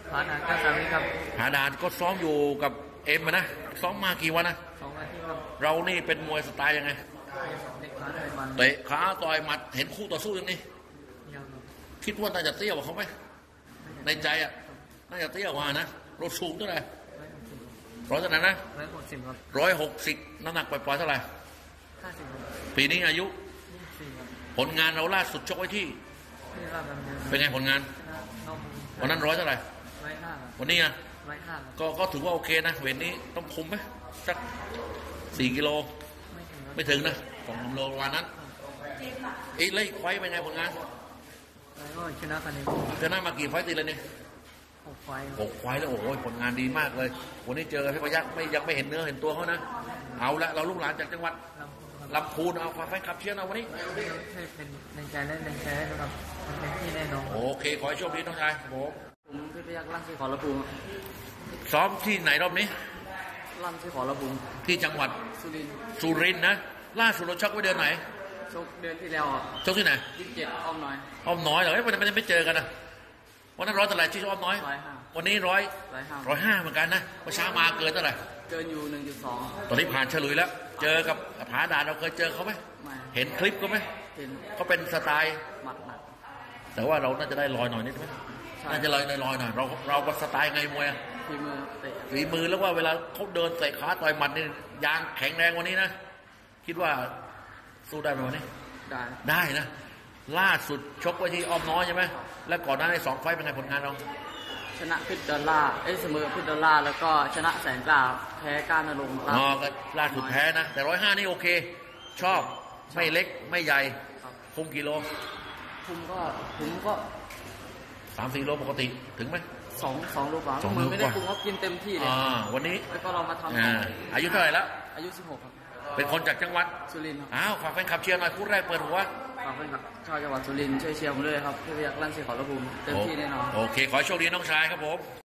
ผาด่าน93ครับผาด่านก็ซ้อมอยู่กับเอ็มนะซ้อมมากี่วันนะ 2 อาทิตย์ครับเรานี่เป็นมวยสไตล์ยังไงเตะขาต่อยหมัดเตะขาต่อยหมัดเห็นคู่ต่อสู้ยังนี่ยังครับคิดว่าน่าจะเตี้ยกว่าเขาไหมในใจอ่ะน่าจะเตี้ยกว่านะรถสูงเท่าไหร่ร้อยเท่าไหร่นะ 160ครับ 160น้ำหนักปล่อยๆเท่าไหร่ 50ครับปีนี้อายุ 24ครับผลงานเราล่าสุดชกไว้ที่ที่ราชดำเนินเป็นไงผลงานวันนั้นร้อยเท่าไหร่ 105ครับวันนี้อ่ะ 105 ก็ถือว่าโอเคนะเวทนี้ต้องคุมไหมสัก4 กิโลไม่ถึงนะ2 โลวันนั้นอีกเลยไฟเป็นไงผลงานแล้วก็ชนะคะแนนชนะมากี่ไฟตีเลยเนี่ย 6 ไฟ 6 ไฟแล้วโอ้โหผลงานดีมากเลยวันนี้เจอพี่พยัคฆ์ยังไม่เห็นเนื้อเห็นตัวเขานะเอาละเราลูกหลานจากจังหวัดลำพูนเอาความแฟนคลับเชียร์เราวันนี้ให้เป็นแรงใจและแรงใจนะครับมันเป็นที่แน่นอนโอเคขอให้โชคดีน้องชายผมพี่พยัคฆ์ลั่นที่ขอระบุซ้อมที่ไหนรอบนี้ลั่นที่ขอระบุที่จังหวัดสุรินทร์นะล่าสุดเราชกไว้เดือนไหนชกเดือนที่แล้วชกที่ไหน 27อ้อมน้อยเหรอมันไม่เจอกันนะวันนั้น100เท่าไหร่ที่อ้อมน้อยวันนี้105เหมือนกันนะวันเช้ามาเกินเท่าไหร่เกินอยู่ 1.2 ตอนนี้ผ่านเฉลยแล้วเจอกับผาด่านเราเคยเจอเขาไหมเห็นคลิปเขาไหมเขาเป็นสไตล์หมัดแต่ว่าเราน่าจะได้ลอยหน่อยนิดไหมน่าจะลอยหน่อยเราสไตล์ไงมวยฝีมือแล้วว่าเวลาเขาเดินเตะขาต่อยหมัดนี่ยางแข็งแรงวันนี้นะคิดว่าสู้ได้ไหมวันนี้ได้นะล่าสุดชกไว้ที่อ้อมน้อยใช่ไหมแล้วก่อนหน้าใน2 ไฟเป็นไงผลงานเราชนะพิษดอลลาร์เสมอพิษดอลลาร์แล้วก็ชนะแสนกล้าแพ้ก้านนรงค์ก็ล่าสุดแพ้นะแต่105นี่โอเคชอบไม่เล็กไม่ใหญ่คุมกี่โลคุมก็ 3-4 โลปกติถึงไหม 2 โลกว่าไม่ได้คุมก็กินเต็มที่เลยวันนี้แล้วก็เรามาทำอายุเท่าไหร่แล้วอายุ16ครับเป็นคนจากจังหวัดสุรินทร์ครับฝากแฟนคลับเชียร์หน่อยคู่แรกเปิดหัวฝากแฟนคลับชาวจังหวัดสุรินทร์ช่วยเชียร์ผมด้วยครับพี่พยัคฆ์ลั่นเสียขอระบุเต็มที่แน่นอนโอเคขอโชคดีน้องชายครับผม